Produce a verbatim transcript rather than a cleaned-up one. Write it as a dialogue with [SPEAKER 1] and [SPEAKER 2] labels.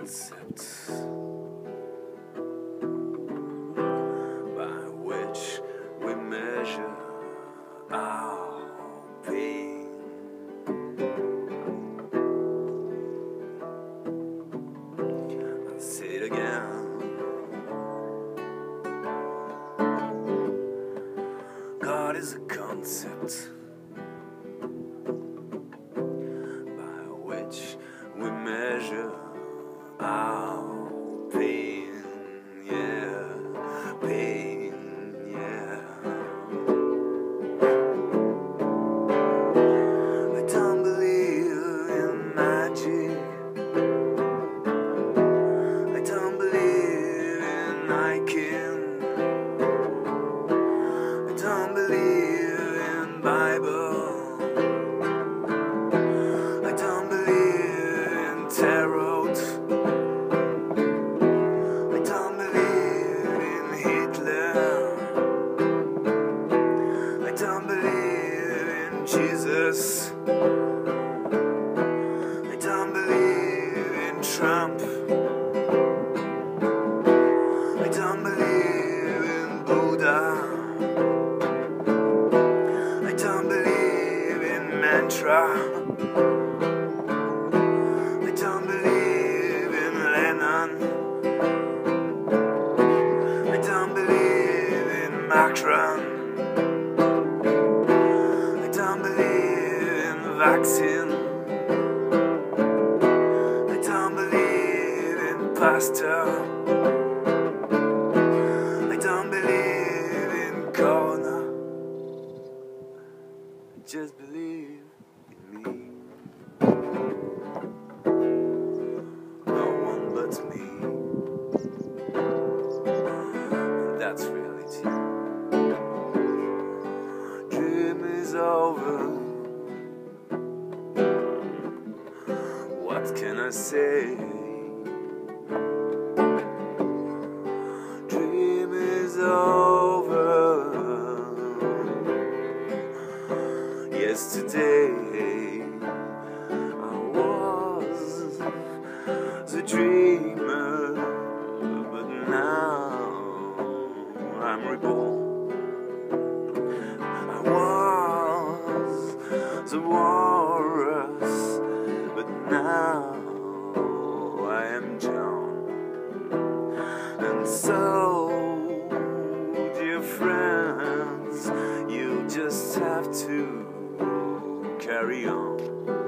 [SPEAKER 1] concept by which we measure our pain. I'll say it again. God is a concept by which we measure our pain, yeah, pain, yeah. I don't believe in magic. I don't believe in hiking. I don't believe in Bible. I don't believe in tarot. I don't believe in Hitler. I don't believe in Jesus. I don't believe in Trump. I don't believe in Buddha. I don't believe in mantra. I don't believe in Lennon. I don't believe in Macron. I don't believe in vaccine. I don't believe in pastor. I don't believe in corona. Just believe in me. No one but me. And that's reality. Dream is over. What can I say? Dream is over. Yesterday I was a dreamer, but now I'm reborn. I was a walrus, but now I am John. And so, dear friends, you just have to carry on.